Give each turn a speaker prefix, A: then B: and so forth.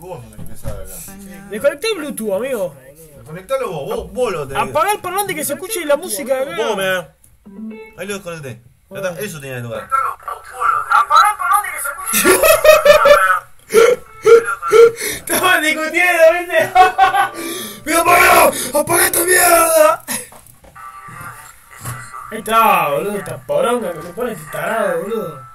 A: vos no tenés que saber acá.
B: Desconecté el Bluetooth, amigo.
A: Conectalo vos lo tenés.
B: Apagá el parlante que se escuche la música de acá.
A: Vos, mirá. Ahí lo desconecté. Ya está, eso tenía el lugar.
B: Apagá el parlante que se escuche. Estaban discutiendo, ¿viste? ¡Me apagá! ¡Apagá esta mierda! Ahí está, boludo, esta poronga que me pone este tarado, boludo.